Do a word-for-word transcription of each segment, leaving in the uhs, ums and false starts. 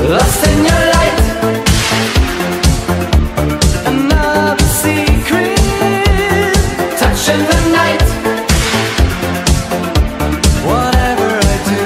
lost in your light. Another secret, touching the night. Whatever I do,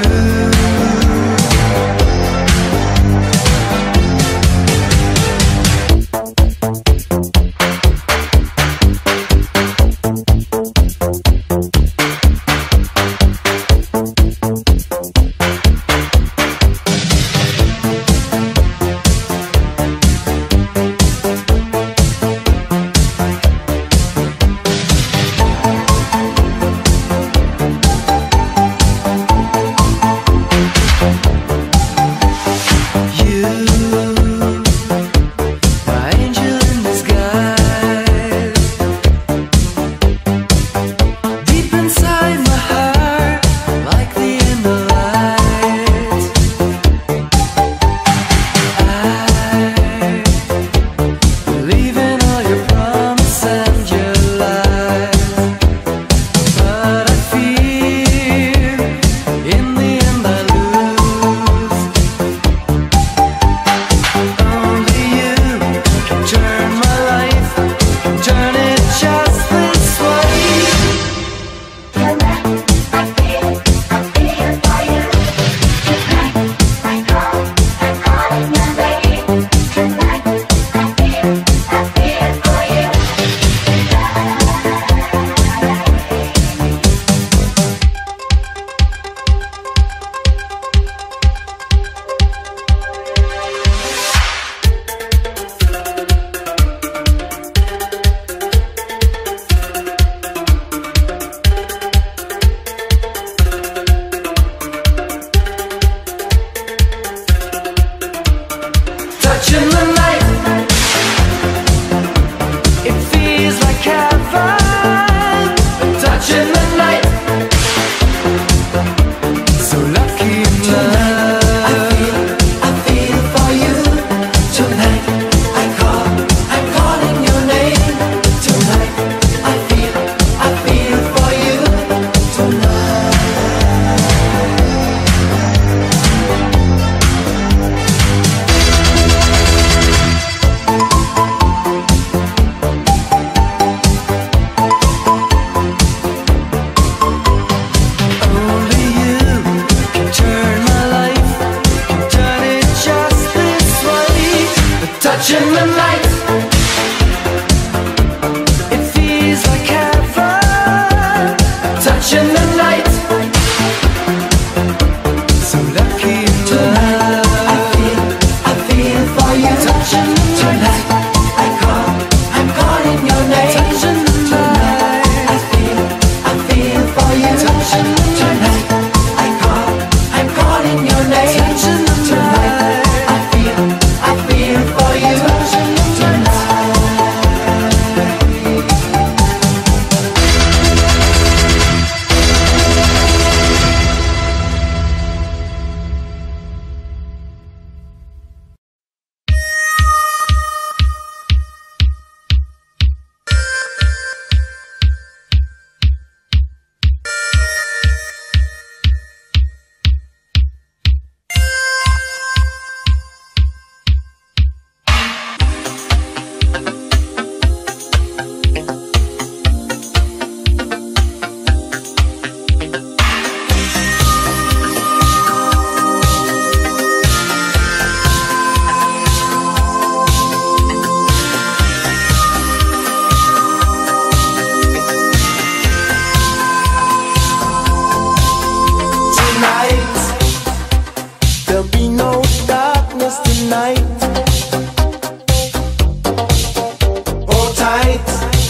touching the night. It feels like heaven, touching the night. So lucky in love. I feel, I feel for you. Tonight I call, I'm calling your name. Tonight I feel, I feel for you. Tonight. Touching the night. It feels like heaven, touching the night. So lucky in love. I feel, I feel for you. Touching the night. I call, I'm calling your name. Touching the night. I feel, I feel for you. Touching the night. I call, I'm calling your name. Touching the night. I feel, I feel for you. There'll be no darkness tonight. Hold tight,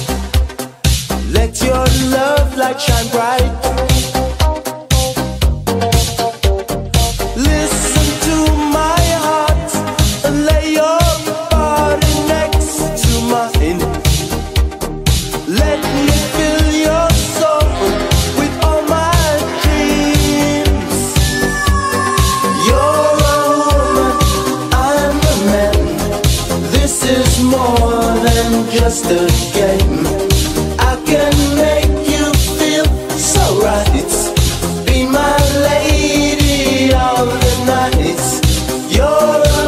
let your love light shine bright. Listen to my heart and lay your body next to mine. Let me fill your soul with all my dreams. You're a woman, I'm a man. This is more than just a game. I can make you feel so right. Be my lady all the nights. You're a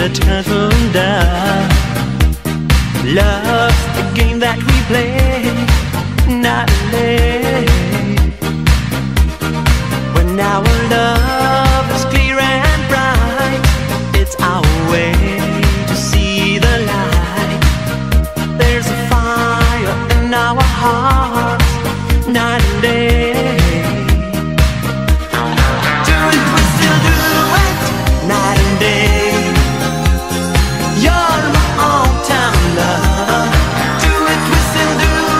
the turtle dove. Love's the game that we play night and day. When our love is clear and bright, it's our way to see the light. There's a fire in our hearts night and day. Do it, we still do it night and day. You're my all-time love. Do it, we still do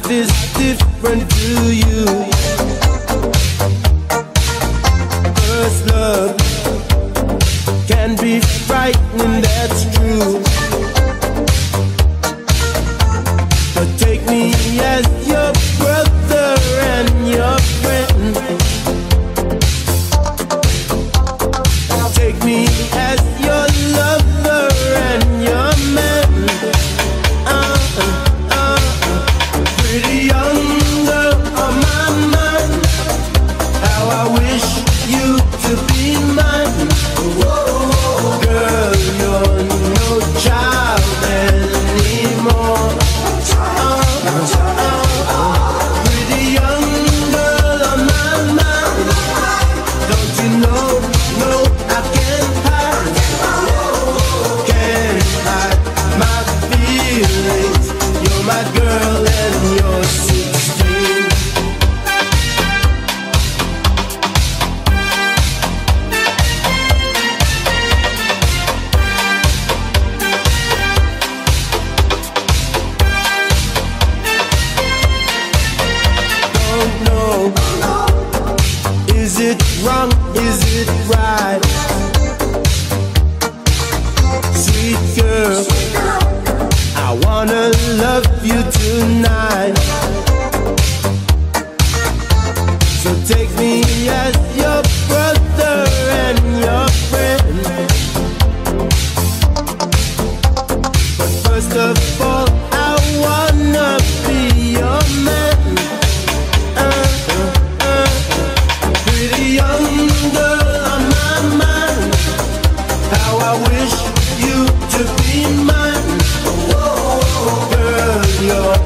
life is different to you. First love can be frightening, that's true. But take me as your brother and your friend. Take me as your lover and your man. Uh, uh, uh. Pretty young girl on my mind. How I wish you to be mine. Whoa, girl, you're no child anymore. Uh, uh, pretty young girl on my mind. Don't you know? No, I can't hide. Can't hide my feelings. You're my girl and you're sixteen. Don't know. Is it wrong? Is it right? Sweet girl, I wanna love you tonight. So take me as your brother and your friend. But first of all, I wanna be your man. Uh, uh, uh. Pretty young girl on my mind. How I wish you to be mine. Whoa, girl, you're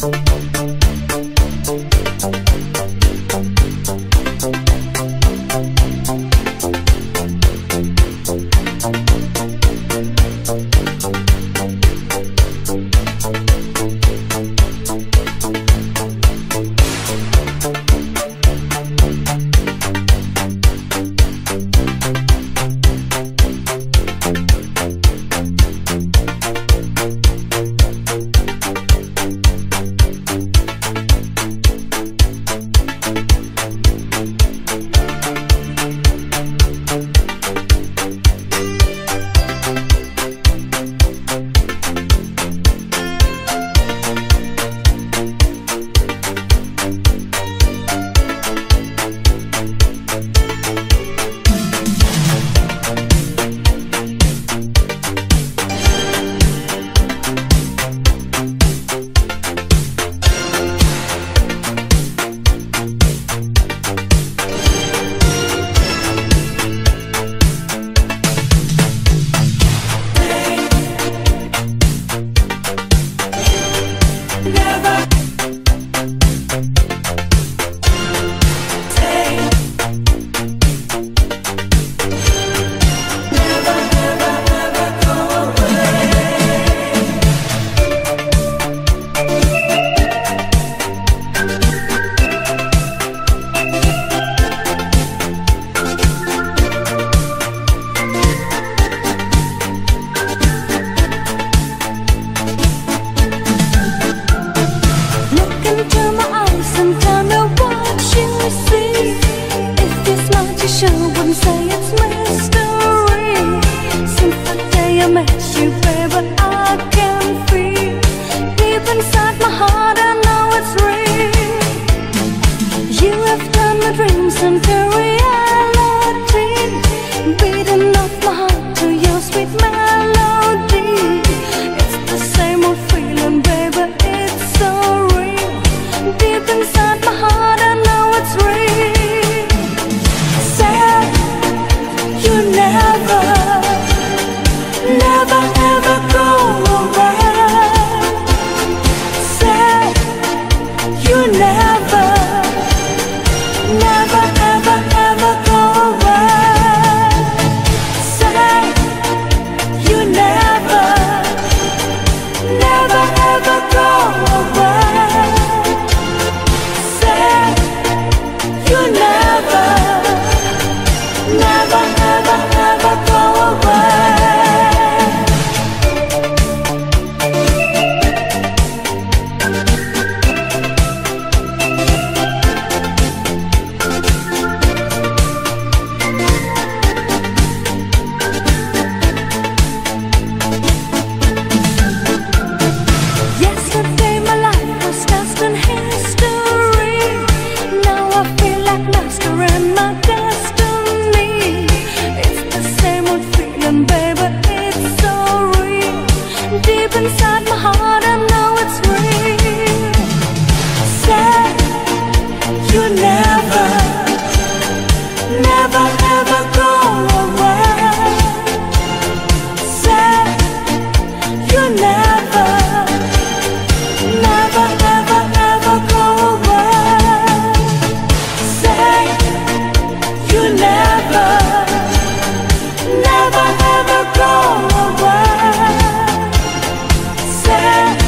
Never ever go away. Say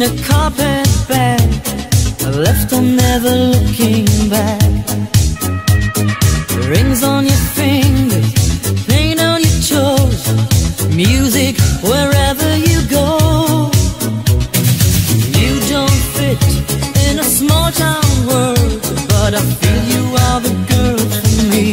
in a carpet bag, left on never looking back. Rings on your fingers, paint on your toes, music wherever you go. You don't fit in a small town world, but I feel you are the girl for me.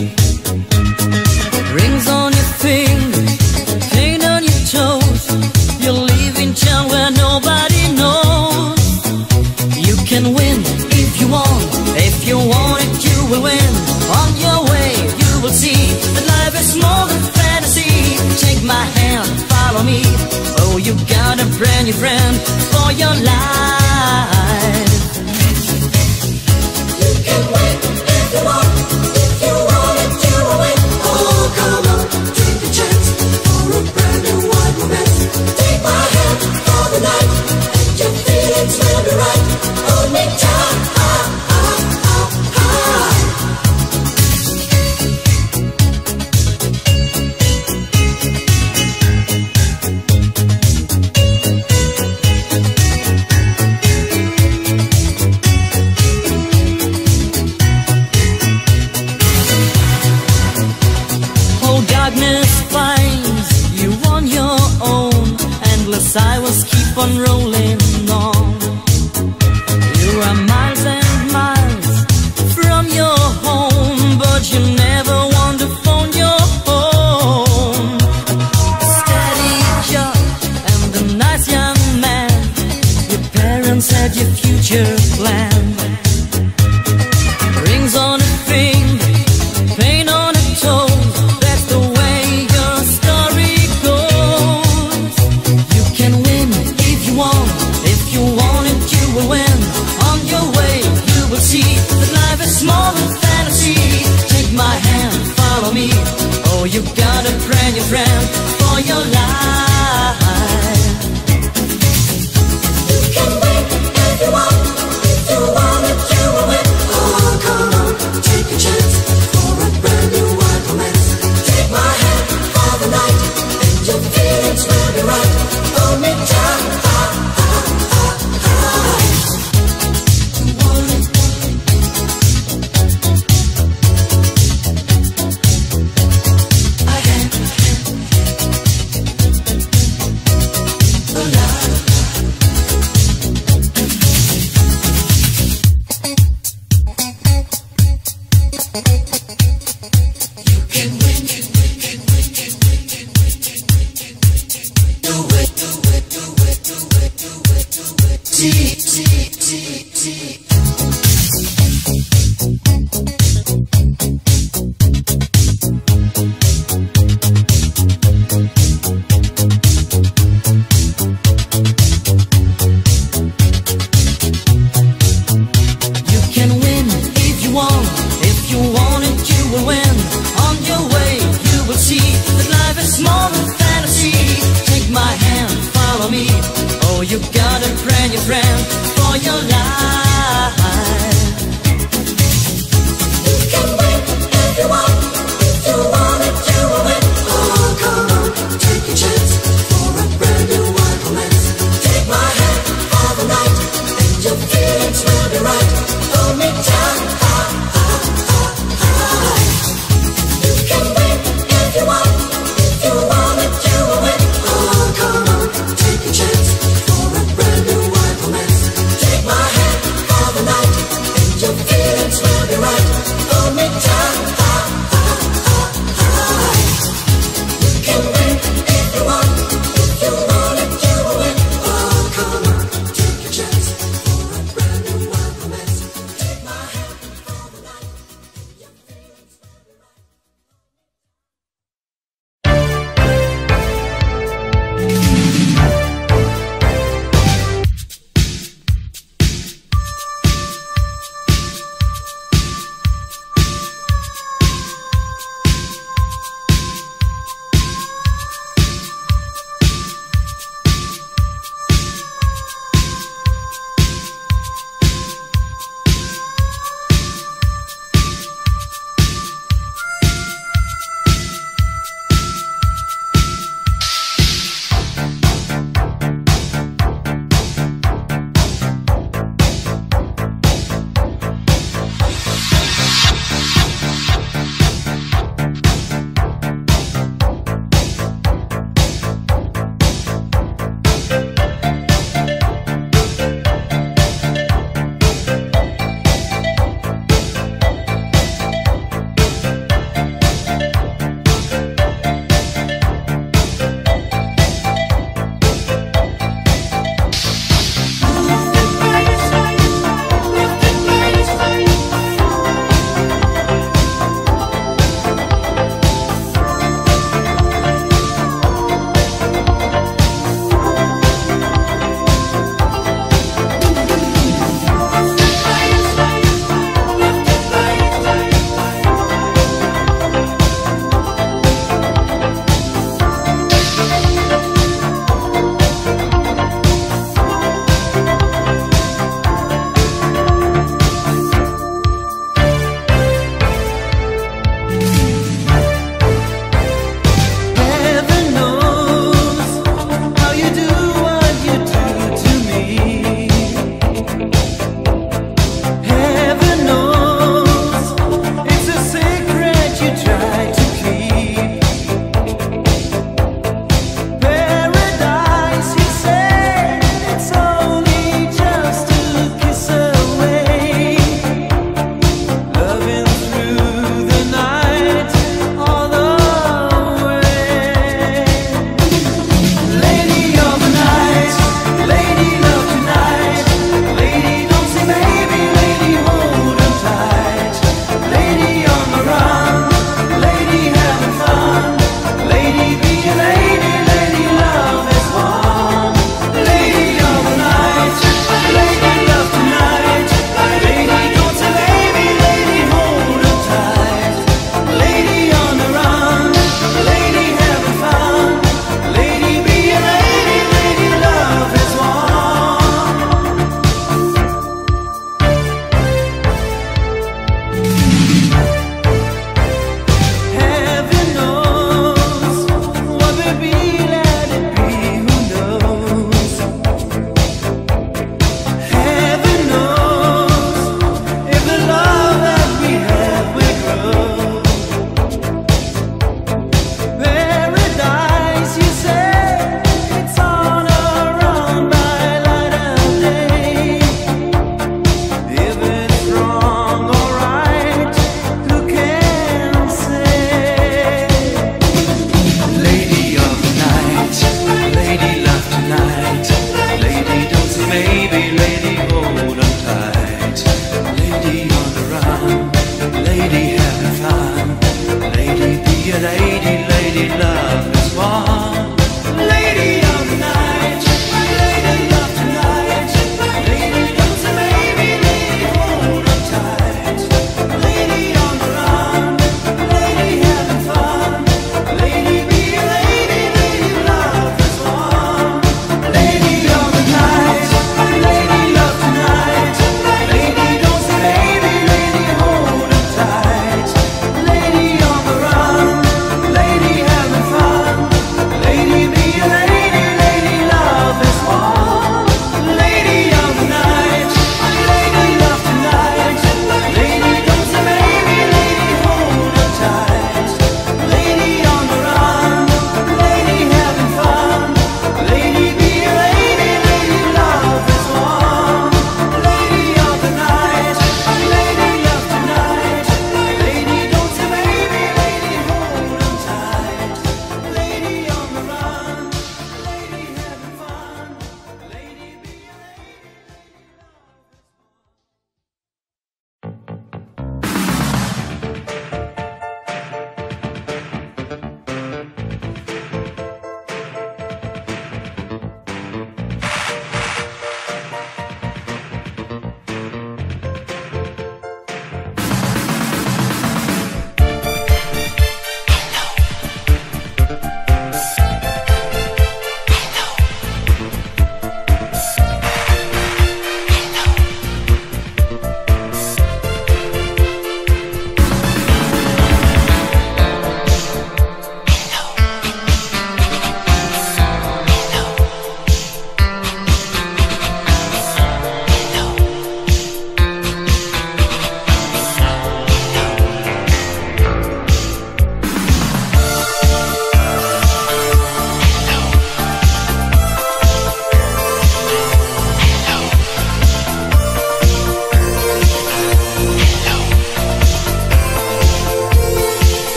Rings on your fingers, paint on your toes, you're leaving town where nobody knows. You can win if you want, if you want it you will win. On your way you will see that life is more than fantasy. Take my hand, follow me. Oh, you got a brand new friend for your life. You can win if you want, if you want it you will win. Oh, come on, take a chance for a brand new wild romance. Take my hand for the night, and your feelings will be right. Hold me tight, ah, ah, ah, ah. Darkness finds you on your own, endless highways keep on rolling on. You are miles and miles from your home, but you never want to phone your home. A steady job and a nice young man, your parents had your future planned. Rings on a finger, paint on a toe, more than fantasy. Take my hand, follow me. Oh, you got a brand new friend for your life. You can win if you want, if you want it you will win. Oh, come on, take a chance for a brand new wild romance. Take my hand for the night, and your feelings will be right. Hold me tight, ah, ah, ah, ah. You want it.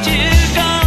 let you go.